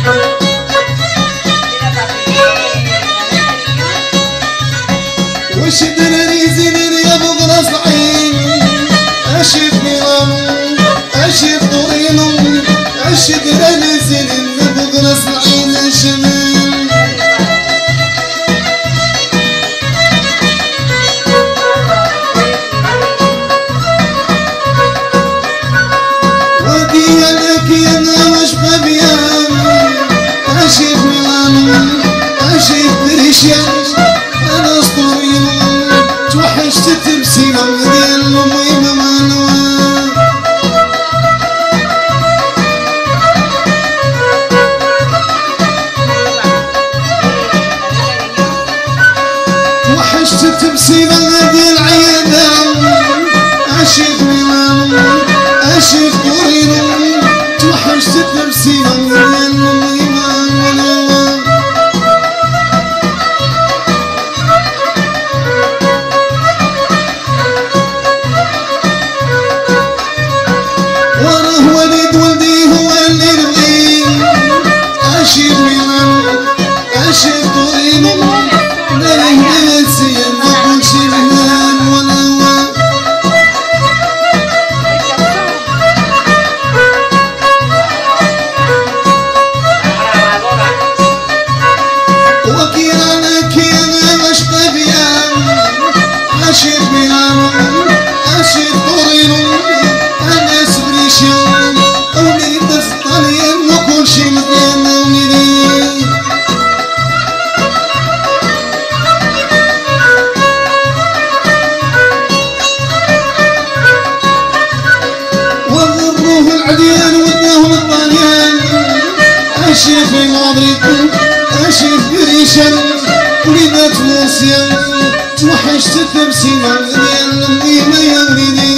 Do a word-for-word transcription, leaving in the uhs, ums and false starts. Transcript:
وش درني زينني يا ابو غراس العين اشف ميرانو اشف طرينو اش درني زينني يا ابو غراس العين شمال ودي لك يا نواش بابيان اشف ميرانو اشف بريشان انا اسطوري توحشت تمثيله ديال امي ممانوه توحشت تمثيله ديال عياده اشيف ميلانو اشيف طورينو توحشت تمثيله ديال امي ممانوه وليد ولدي هو اللي نبغيه اشيف ميلانو اشيف طورينو ليه نسيان ما كلشي مهان ولا هو وكي انا كي انا عشق بيان اشيف ميلانو اشيف طورينو انا سبريشان وليد الطليان وكلشي مزيان وليدي وغروه العديان وداهم الطليان اشيف مدريد اشيف بريشان وليدات موسيان توحشت التمثيل ديال الميمه يا وليدي